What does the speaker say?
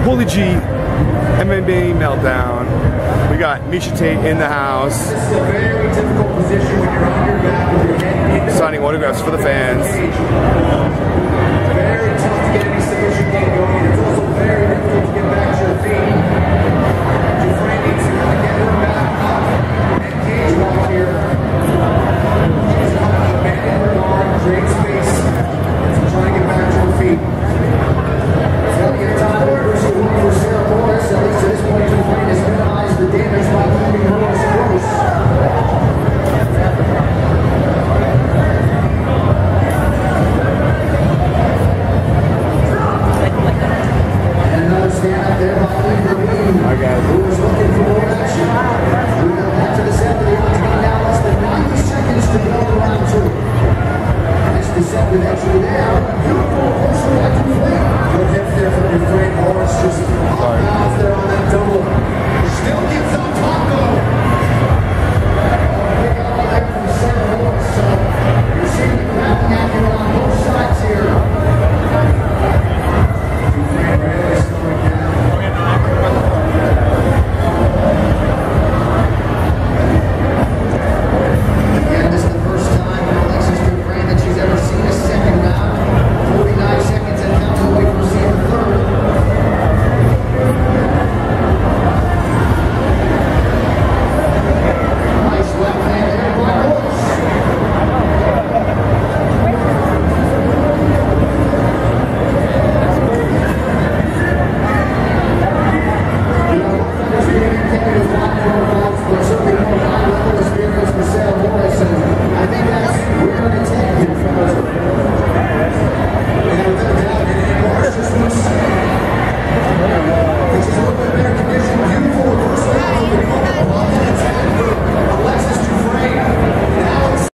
Paulie G, MMA Meltdown. We got Miesha Tate in the house. This is a very difficult position when you're on your back with your head in. Signing autographs for the fans. Very tough to get any submission game going. It's also very difficult to get back to your feet. Dufresne needs to kind of get her back up and cage walk here. She's kind of abandoned her guard, create space, trying to get back to her feet. It's going to get time to reversal for Sarah Morris. At least to this point, Dufresne has minimized the damage by keeping Morris close. And another stand up there by Lee.